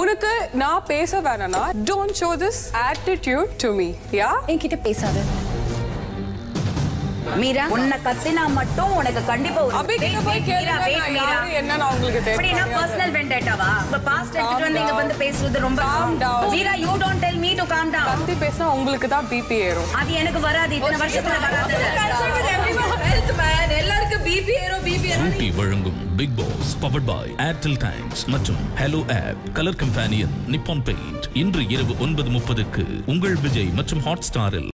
உனக்கு நான் பேச வேணானா don't show this attitude to me. Yeah? என்கிட்ட பேசாத. மீரா உன்னை கத்தினா மட்டும் உனக்கு கண்டிப்பா அபி கிட்ட போய் கேளுங்க யாரு என்னன்னு உங்களுக்கு தெரியும். அப்படினா பர்சனல் வெண்டேட்டாவா? உங்க பாஸ்ட் எடுத்துட்டு வந்து இங்க வந்து பேசுறது ரொம்ப calm down. Meera you don't tell me to calm down. கத்தி பேசினா உங்களுக்கு தான் பிபி ஏறும். அது எனக்கு வராது இத்தனை வருஷத்துல வராது. எல்லாருக்கும் பிபி ஏறும் பிபி ஏறும். ஊட்டி வழங்கும் Bigg Boss powered by Airtel times மற்றும் hello app colour companion Nippon paint இன்று இரவு 9:30க்கு உங்கள் விஜய் மற்றும் ஹாட் ஸ்டாரில்